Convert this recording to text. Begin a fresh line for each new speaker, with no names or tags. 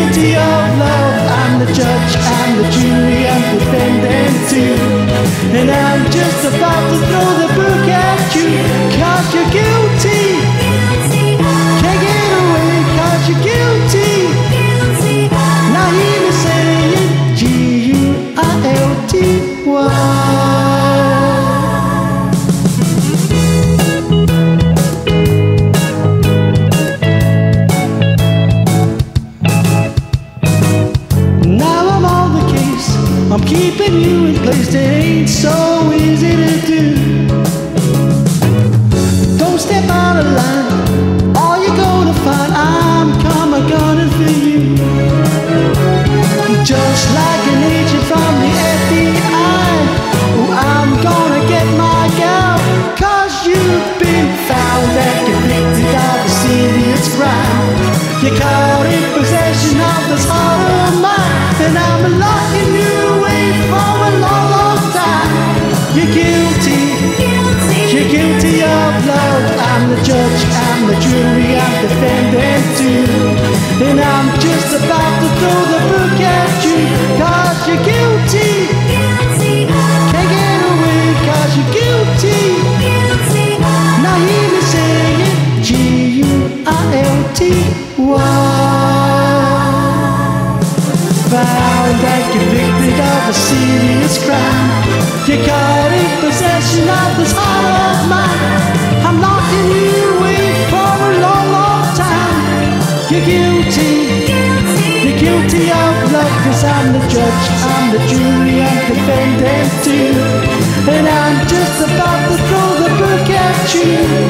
guilty of love. I'm the judge, I'm the jury, I'm defendant too. And I'm just about to throw the book at you, 'cause you're guilty. Can't get away 'cause you're guilty. Now hear me say it, G-U-I-L-T-Y. I'm keeping you in place that ain't so easy to do. Don't step out of line, all you're gonna find, I'm coming gunning for you. Just like an agent from the FBI, oh, I'm gonna get my gal, 'cause you've been found and convicted of a serious crime. You're caught in possession of this heart of mine, and I'm locking you away for a long, long time. You're guilty, you're guilty of love. I'm the judge, I'm the jury, I'm defendant too. And I'm just about to throw the book at you, 'cause you're guilty. Can't get away 'cause you're guilty. Now hear me say it, G-U-I-L-T-Y. Found and convicted of a serious crime. You're caught in possession of this heart of mine. I'm locking you away for a long, long time. You're guilty, you're guilty of love, 'cause I'm the judge, I'm the jury, I'm defendant too. And I'm just about to throw the book at you.